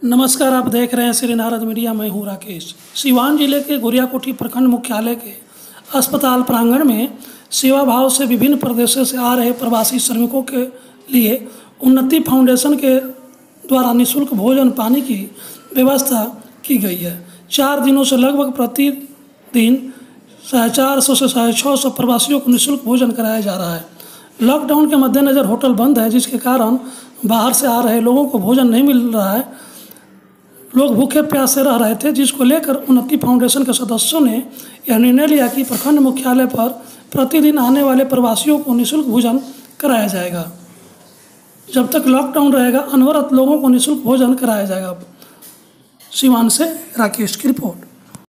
नमस्कार, आप देख रहे हैं श्री नारद मीडिया। मैं हूँ राकेश। सिवान जिले के गुरियाकोठी प्रखंड मुख्यालय के अस्पताल प्रांगण में सेवा भाव से विभिन्न प्रदेशों से आ रहे प्रवासी श्रमिकों के लिए उन्नति फाउंडेशन के द्वारा निःशुल्क भोजन पानी की व्यवस्था की गई है। 4 दिनों से लगभग प्रतिदिन 450 से 650 प्रवासियों को निःशुल्क भोजन कराया जा रहा है। लॉकडाउन के मद्देनज़र होटल बंद है, जिसके कारण बाहर से आ रहे लोगों को भोजन नहीं मिल रहा है। लोग भूखे प्यासे रह रहे थे, जिसको लेकर उन्नति फाउंडेशन के सदस्यों ने यह निर्णय लिया कि प्रखंड मुख्यालय पर प्रतिदिन आने वाले प्रवासियों को निःशुल्क भोजन कराया जाएगा। जब तक लॉकडाउन रहेगा, अनवरत लोगों को निःशुल्क भोजन कराया जाएगा। सिवान से राकेश की रिपोर्ट।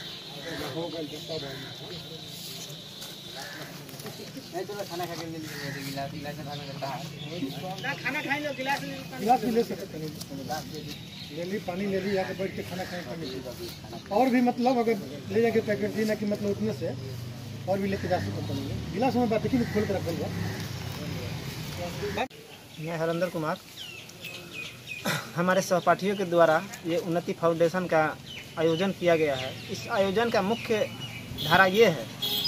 पानी ले ली, आके बैठ के खाना खाएं। और भी मतलब अगर ले जाके पैकेट देना कि मतलब उतने से और भी लेके जा सकते हैं। गिलास में बात देखिए, खोल कर रख दिया। मैं हरेंद्र कुमार। हमारे सहपाठियों के द्वारा ये उन्नति फाउंडेशन का आयोजन किया गया है। इस आयोजन का मुख्य धारा ये है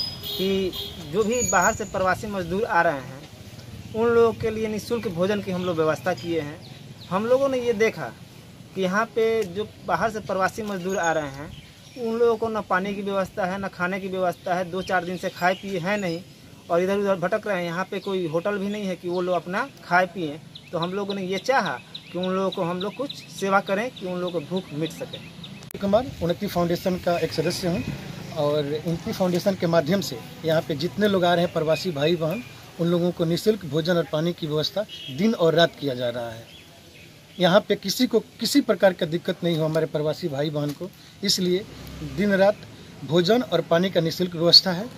कि जो भी बाहर से प्रवासी मजदूर आ रहे हैं, उन लोगों के लिए निःशुल्क भोजन की हम लोग व्यवस्था किए हैं। हम लोगों ने ये देखा कि यहाँ पे जो बाहर से प्रवासी मजदूर आ रहे हैं, उन लोगों को न पानी की व्यवस्था है, न खाने की व्यवस्था है। 2-4 दिन से खाए पिए हैं नहीं और इधर उधर भटक रहे हैं। यहाँ पे कोई होटल भी नहीं है कि वो लोग अपना खाए पिए। तो हम लोगों ने ये चाहा कि उन लोगों को हम लोग कुछ सेवा करें कि उन लोगों को भूख मिट सके। कुमार उन्नति फाउंडेशन का एक सदस्य हूँ और उन्नति फाउंडेशन के माध्यम से यहाँ पे जितने लोग आ रहे हैं प्रवासी भाई बहन, उन लोगों को निःशुल्क भोजन और पानी की व्यवस्था दिन और रात किया जा रहा है। यहाँ पे किसी को किसी प्रकार का दिक्कत नहीं हो हमारे प्रवासी भाई बहन को, इसलिए दिन रात भोजन और पानी का निःशुल्क व्यवस्था है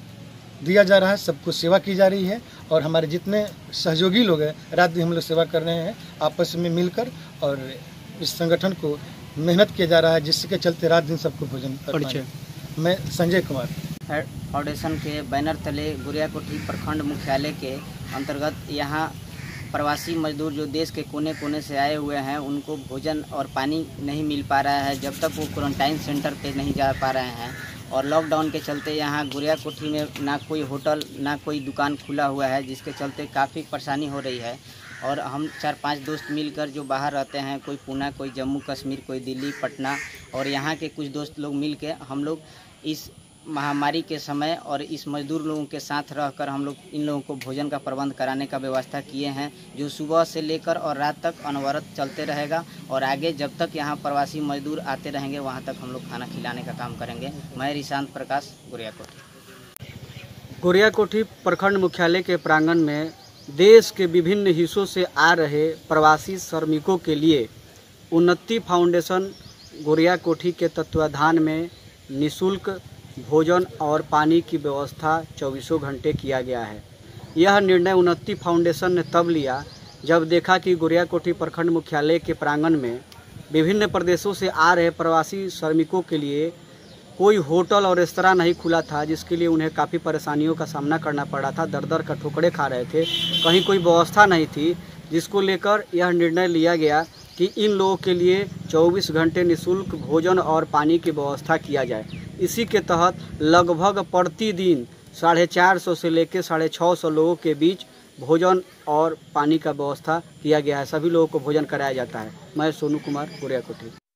दिया जा रहा है। सबको सेवा की जा रही है और हमारे जितने सहयोगी लोग हैं, रात दिन हम लोग सेवा कर रहे हैं आपस में मिलकर, और इस संगठन को मेहनत किया जा रहा है, जिसके चलते रात दिन सबको भोजन कर पाए। मैं संजय कुमार फाउंडेशन के बैनर तले गुरियाकोठी प्रखंड मुख्यालय के अंतर्गत यहाँ प्रवासी मजदूर जो देश के कोने कोने से आए हुए हैं, उनको भोजन और पानी नहीं मिल पा रहा है जब तक वो क्वारंटाइन सेंटर पे नहीं जा पा रहे हैं। और लॉकडाउन के चलते यहाँ गुरियाकोठी में ना कोई होटल ना कोई दुकान खुला हुआ है, जिसके चलते काफ़ी परेशानी हो रही है। और हम 4-5 दोस्त मिलकर जो बाहर रहते हैं, कोई पुणे, कोई जम्मू कश्मीर, कोई दिल्ली, पटना, और यहाँ के कुछ दोस्त लोग मिल के हम लोग इस महामारी के समय और इस मजदूर लोगों के साथ रहकर हम लोग इन लोगों को भोजन का प्रबंध कराने का व्यवस्था किए हैं, जो सुबह से लेकर और रात तक अनवरत चलते रहेगा। और आगे जब तक यहाँ प्रवासी मजदूर आते रहेंगे, वहाँ तक हम लोग खाना खिलाने का काम करेंगे। मैं ऋषांत प्रकाश, गुरियाकोठी। गुरियाकोठी प्रखंड मुख्यालय के प्रांगण में देश के विभिन्न हिस्सों से आ रहे प्रवासी श्रमिकों के लिए उन्नति फाउंडेशन गुरियाकोठी के तत्वाधान में निःशुल्क भोजन और पानी की व्यवस्था 24 घंटे किया गया है। यह निर्णय उन्नति फाउंडेशन ने तब लिया जब देखा कि गुरियाकोठी प्रखंड मुख्यालय के प्रांगण में विभिन्न प्रदेशों से आ रहे प्रवासी श्रमिकों के लिए कोई होटल और रेस्तरां नहीं खुला था, जिसके लिए उन्हें काफ़ी परेशानियों का सामना करना पड़ा था। दर का ठोकरे खा रहे थे, कहीं कोई व्यवस्था नहीं थी, जिसको लेकर यह निर्णय लिया गया कि इन लोगों के लिए 24 घंटे निःशुल्क भोजन और पानी की व्यवस्था किया जाए। इसी के तहत लगभग प्रतिदिन 450 से लेकर 650 लोगों के बीच भोजन और पानी का व्यवस्था किया गया है। सभी लोगों को भोजन कराया जाता है। मैं सोनू कुमार, गुरियाकोठी।